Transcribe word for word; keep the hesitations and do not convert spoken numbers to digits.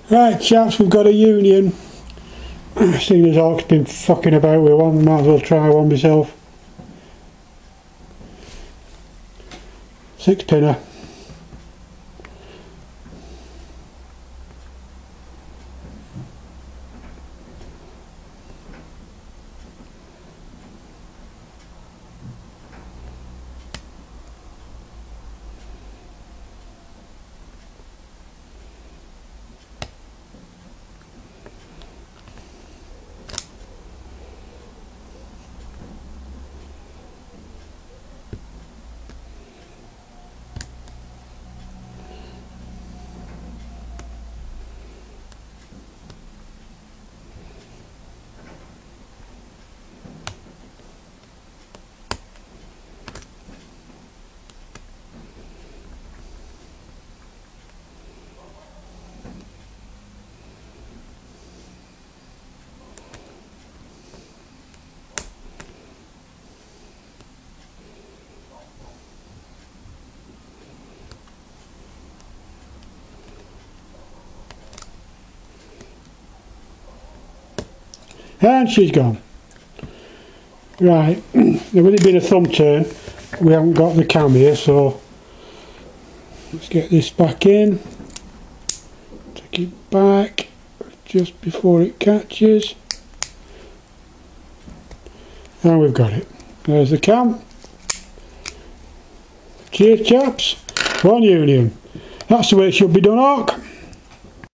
Right chaps, we've got a union. Seeing as Hawk's been fucking about with one, might as well try one myself. Six pinner. And she's gone. Right, now with it being a thumb turn, we haven't got the cam here, so let's get this back in. Take it back just before it catches. And we've got it. There's the cam. Cheers chaps. One union. That's the way it should be done, Hawk.